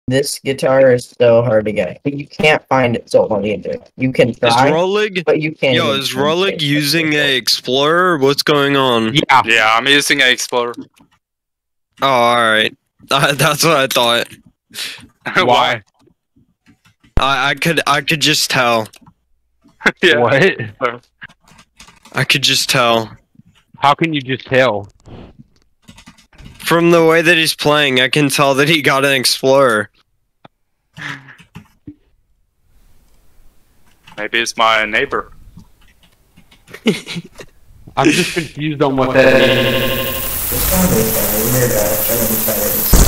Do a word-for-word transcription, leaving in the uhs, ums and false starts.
This guitar is so hard to get. You can't find it so either. You can try, is Rolig, but you can't. Yo, is Rolig using a Explorer? What's going on? Yeah, yeah, I'm using a Explorer. Oh, alright. Uh, that's what I thought. Why? I, I could I could just tell. Yeah. What? I could just tell. How can you just tell? From the way that he's playing, I can tell that he got an Explorer. Maybe it's my neighbor. I'm just confused on what that means. It's probably better. We're uh, trying to decide it.